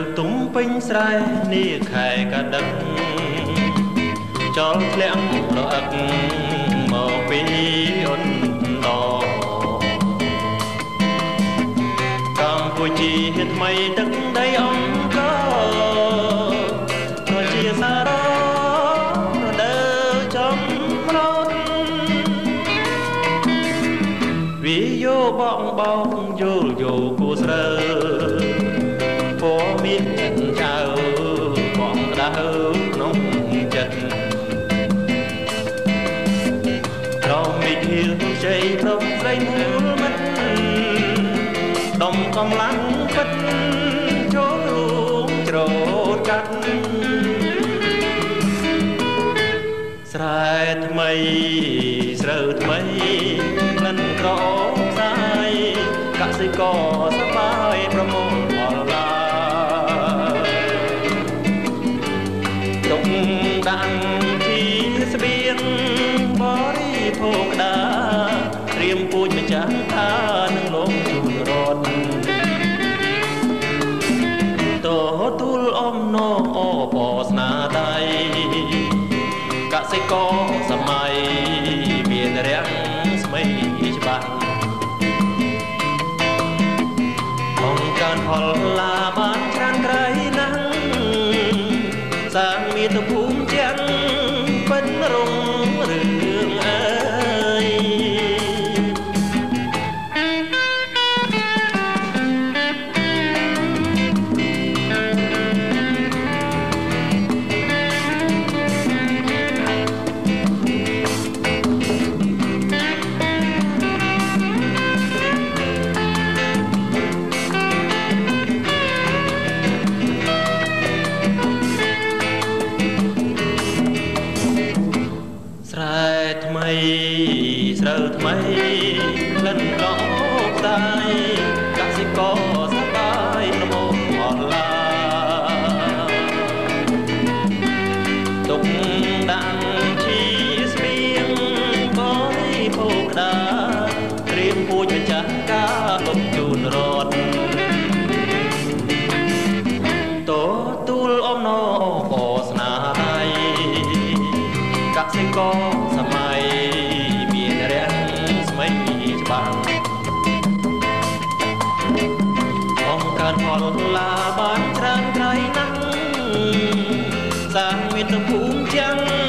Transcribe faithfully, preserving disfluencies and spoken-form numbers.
ទុំពេញស្រែនេះខែកដឹកចោលធ្លាក់រអឹកមកពីអ៊ុនដកម្ពុជាថ្មីទឹកដីអង្គរប្រជាសាររដូវចំរត់វាយោបងបងយល់យោគូស្រើពោមានចៅបងដៅក្នុងចិត្តក្រមមីធៀលជ័យប្រំស្រីមូលមិត្តដុំកំឡាំងពិតចូលរួមច្រូតកាត់ស្រែថ្មីស្រូវថ្មីក្លិនក្រអូបស្សាយកសិករសប្បាយប្រមូលផលឡាទុកដាក់ជាស្បៀងបរិភោគដាត្រៀមពូជម្ចាស់ថានឹងលោកជូនរត់តទូលអំណរអបស្នាដៃកសិករសម័យមានរាំងស្មីច្បាស់បង្កើនផលឡាបានច្រើនក្រៃណាស់សាងមាតុភូមិទាំងពេញរុងរឿងអើយស្រែថ្មីស្រូវថ្មីក្លិនក្រអូបស្សាយកសិករសប្បាយប្រមូលផលឡាទុកដាក់ជាស្បៀងបរិភោគដាត្រៀមពូជម្ចាស់ការលំជូនរត់តទូលអំណរអបស្នាដៃកសិករសម័យមានរាំងស្មីច្បាស់បង្កើនផលឡាបានច្រើនក្រៃណាស់សាងមាតុភូមិទាំង